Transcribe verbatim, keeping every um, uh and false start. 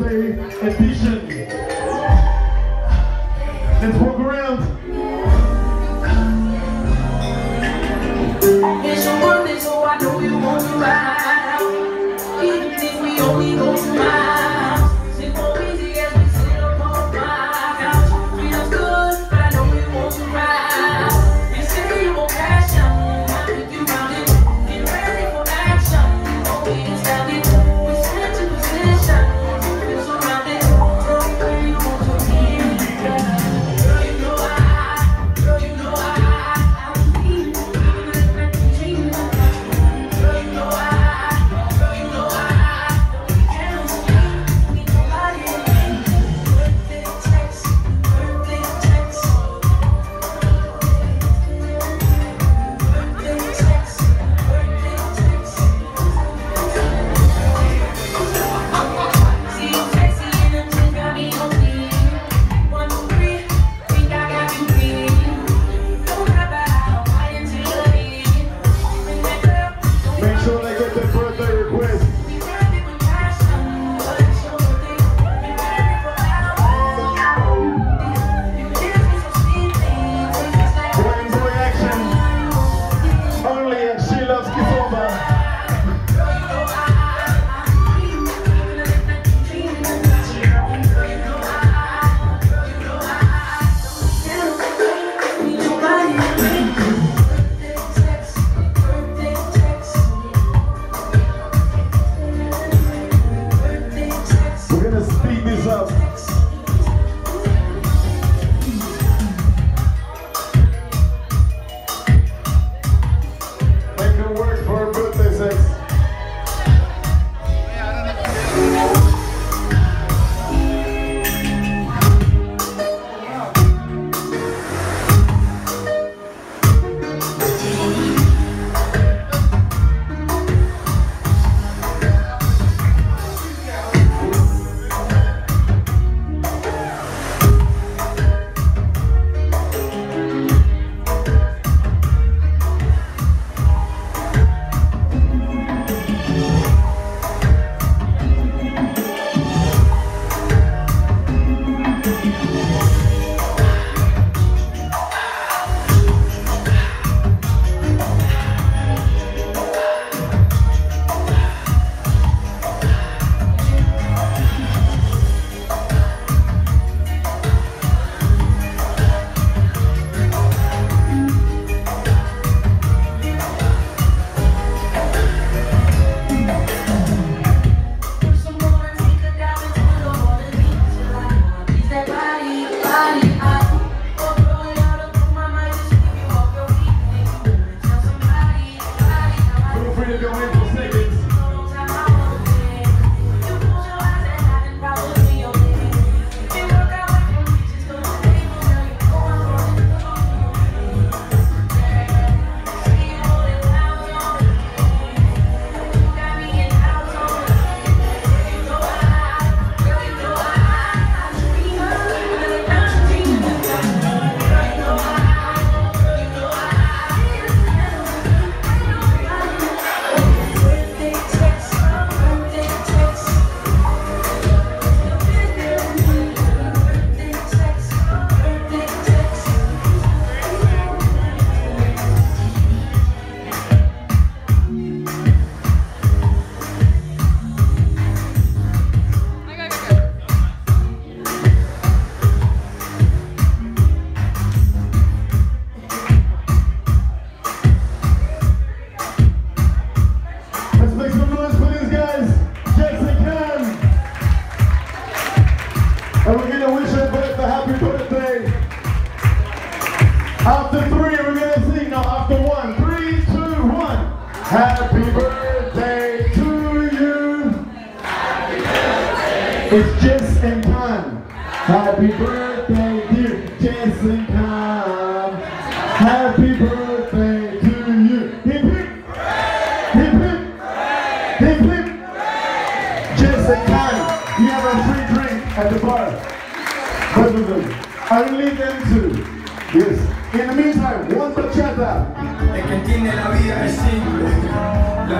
birthday edition. Let's walk around. It's your birthday, so I know you want to ride. Even if we only go to my house, sit more easy as we sit up on my couch. Feels good, but I know you want to ride. You say you won't cash out, I think you round it. Get ready for action, oh we can stand it. We switch to position, feel surrounded. Tell me where you want to be. Girl, you know I, girl, you know I, I will be. And we're gonna wish everybody a happy birthday. After three, we're gonna sing. Now after one. Three, two, one. Happy birthday to you. Happy birthday. It's just in time. Happy birthday, dear Jess and Cam. Happy birthday to you. Hip hip. Hip hip. Hip hip. Jess and Cam, you have a free drink at the bar. Both of them. Only them two. Yes. In the meantime, one bachata. El que tiene la vida es simple.